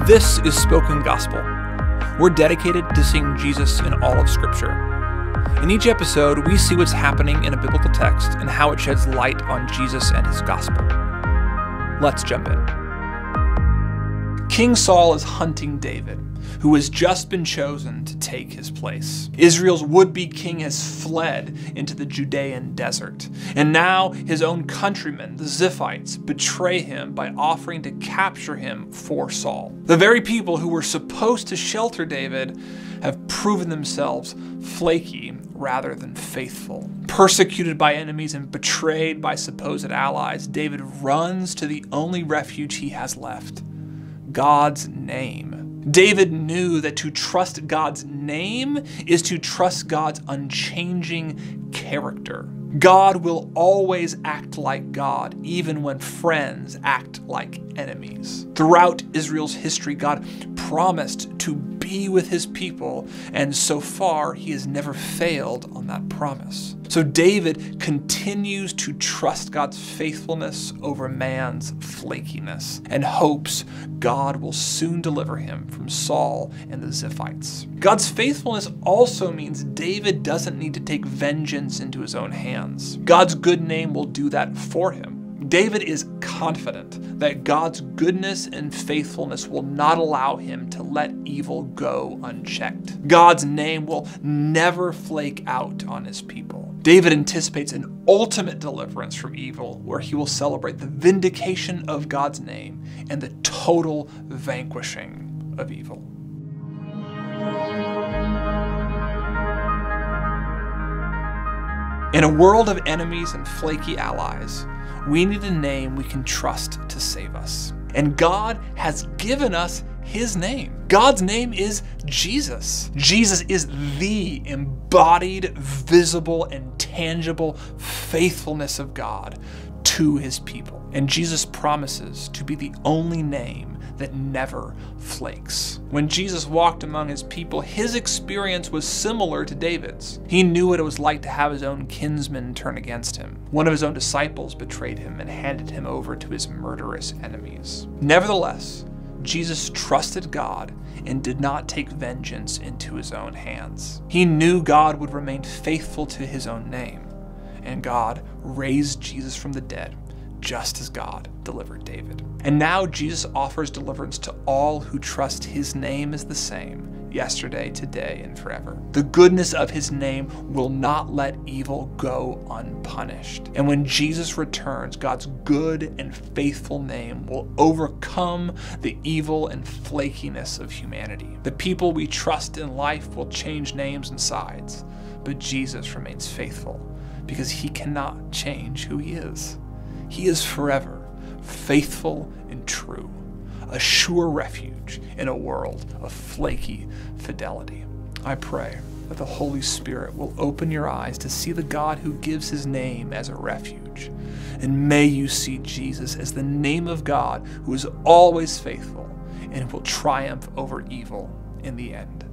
This is Spoken Gospel. We're dedicated to seeing Jesus in all of Scripture. In each episode, we see what's happening in a biblical text and how it sheds light on Jesus and his gospel. Let's jump in. King Saul is hunting David, who has just been chosen to take his place. Israel's would-be king has fled into the Judean desert, and now his own countrymen, the Ziphites, betray him by offering to capture him for Saul. The very people who were supposed to shelter David have proven themselves flaky rather than faithful. Persecuted by enemies and betrayed by supposed allies, David runs to the only refuge he has left: God's name. David knew that to trust God's name is to trust God's unchanging character. God will always act like God, even when friends act like enemies. Throughout Israel's history, God promised to be with his people, and so far he has never failed on that promise. So David continues to trust God's faithfulness over man's flakiness and hopes God will soon deliver him from Saul and the Ziphites. God's faithfulness also means David doesn't need to take vengeance into his own hands. God's good name will do that for him. David is confident that God's goodness and faithfulness will not allow him to let evil go unchecked. God's name will never flake out on his people. David anticipates an ultimate deliverance from evil, where he will celebrate the vindication of God's name and the total vanquishing of evil. In a world of enemies and flaky allies, we need a name we can trust to save us. And God has given us his name. God's name is Jesus. Jesus is the embodied, visible, and tangible faithfulness of God to his people. And Jesus promises to be the only name that never flakes. When Jesus walked among his people, his experience was similar to David's. He knew what it was like to have his own kinsmen turn against him. One of his own disciples betrayed him and handed him over to his murderous enemies. Nevertheless, Jesus trusted God and did not take vengeance into his own hands. He knew God would remain faithful to his own name, and God raised Jesus from the dead, just as God delivered David. And now Jesus offers deliverance to all who trust his name is the same, yesterday, today, and forever. The goodness of his name will not let evil go unpunished. And when Jesus returns, God's good and faithful name will overcome the evil and flakiness of humanity. The people we trust in life will change names and sides, but Jesus remains faithful because he cannot change who he is. He is forever faithful and true, a sure refuge in a world of flaky fidelity. I pray that the Holy Spirit will open your eyes to see the God who gives his name as a refuge. And may you see Jesus as the name of God who is always faithful and will triumph over evil in the end.